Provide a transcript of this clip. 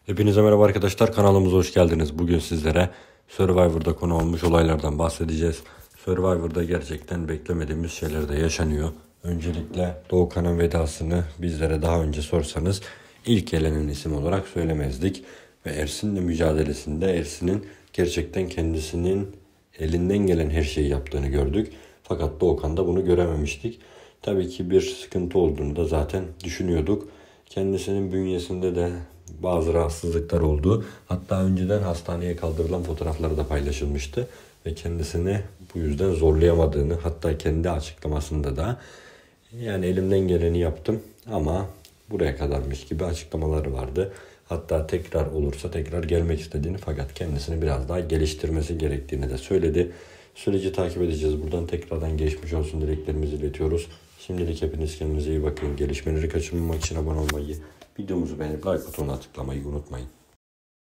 Hepinize merhaba arkadaşlar, kanalımıza hoş geldiniz. Bugün sizlere Survivor'da konu olmuş olaylardan bahsedeceğiz. Survivor'da gerçekten beklemediğimiz şeyler de yaşanıyor. Öncelikle Doğukan'ın vedasını bizlere daha önce sorsanız ilk elenen isim olarak söylemezdik. Ve Ersin'le mücadelesinde Ersin'in gerçekten kendisinin elinden gelen her şeyi yaptığını gördük. Fakat Doğukan'da bunu görememiştik. Tabii ki bir sıkıntı olduğunu da zaten düşünüyorduk. Kendisinin bünyesinde de bazı rahatsızlıklar oldu. Hatta önceden hastaneye kaldırılan fotoğrafları da paylaşılmıştı. Ve kendisini bu yüzden zorlayamadığını, hatta kendi açıklamasında da yani elimden geleni yaptım ama buraya kadarmış gibi açıklamaları vardı. Hatta tekrar olursa tekrar gelmek istediğini, fakat kendisini biraz daha geliştirmesi gerektiğini de söyledi. Süreci takip edeceğiz. Buradan tekrardan geçmiş olsun dileklerimizi iletiyoruz. Şimdilik hepiniz kendinize iyi bakın. Gelişmeleri kaçırmamak için abone olmayı, videomuzu beğenip like butonuna tıklamayı unutmayın.